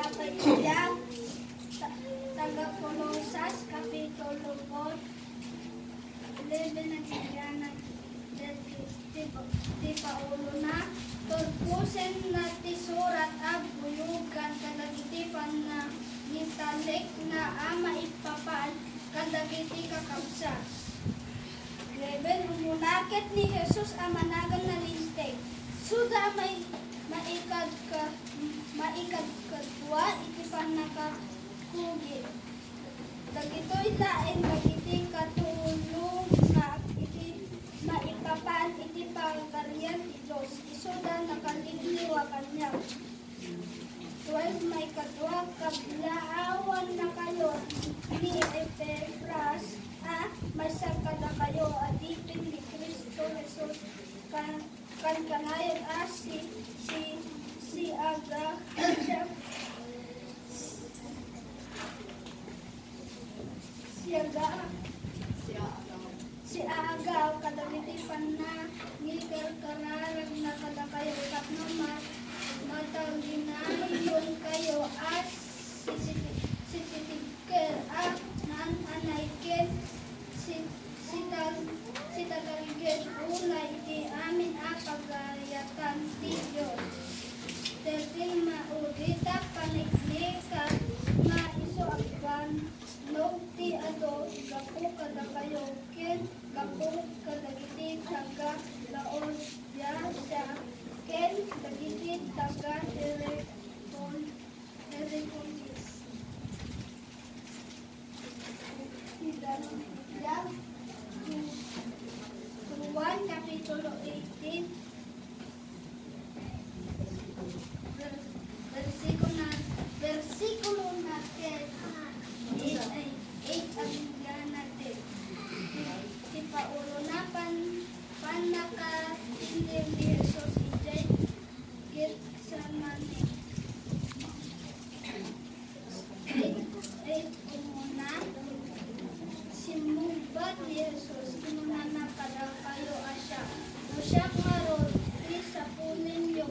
Kapitulya, taga-Kolosas, Kapitulo 4, 11 na tigyanan di Paulo na turpusin na tisurat ab buyugan kadagitipan na nitalik na ama ipapaan kadagiti kakabsas. 11 umunakit ni Jesus ang managan na listeg. Suda maikad kadwa itipan nakakugit. Dagitoy lain dagiti katulong na maipapan iti pagkaryan ti Diyos. Isuda nakaliliwa kanya. 12 may kadwa kablaawan na kayo ni Epafras masagkada kayo adipin ni Kristo Jesus kan kanayon si agaw kadagitipan na ngikar kararag na kada kayo kapno matawginayon kayo as si titigker nan anayken si tagaligen ulay iti amin pagayatan ti Diyos. Dahil maurita paniknika nga iso agban no ti ado gapu kada kayo ken gapu kadagiti taga laon ya siya ken dagiti taga Hieropolis. Juan Kapitulo 18 versikulo natin 8 ang natin. Si Paulo na panakatindim ni Jesus ijay Getsemani. 8 umuna simubat ni Jesus inuna na kada kayo asya. No siya karon sa punin yung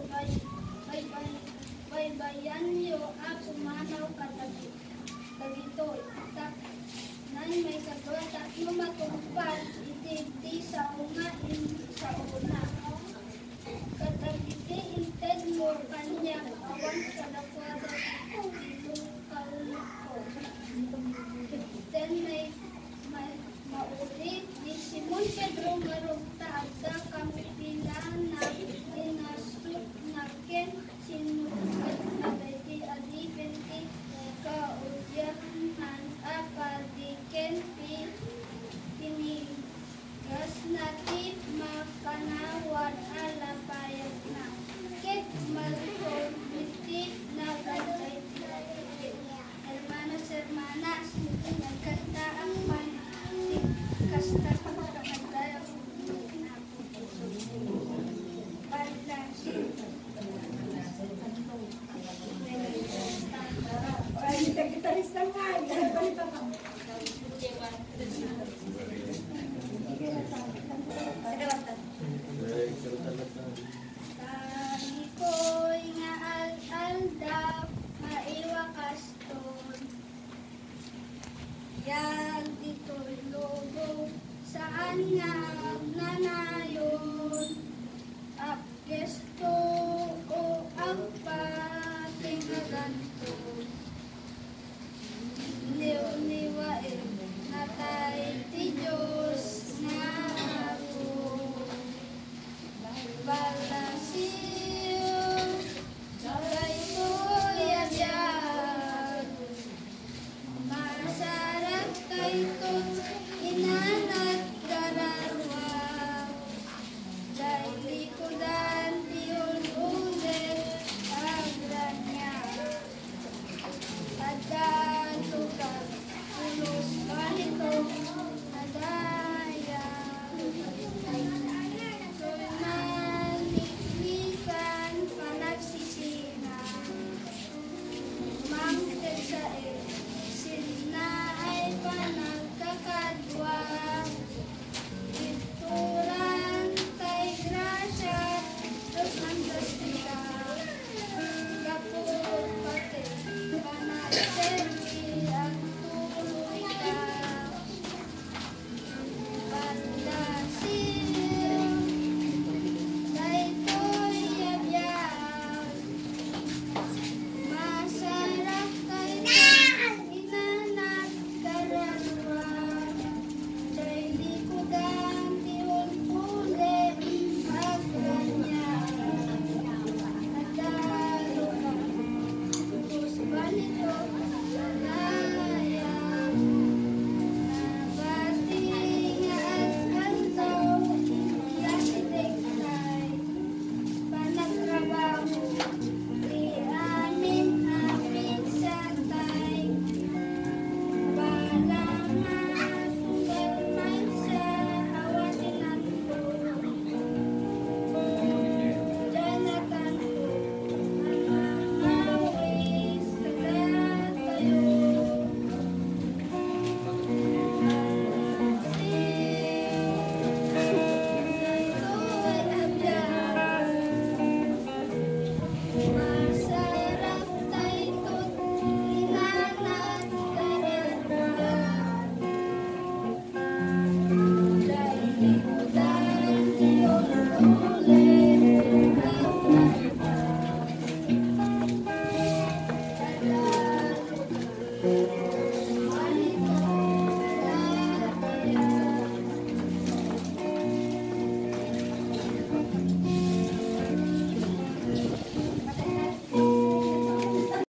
baybayan nyo pumanaw kadagito. Nan may kadwa tatlo matungpad iti sa una.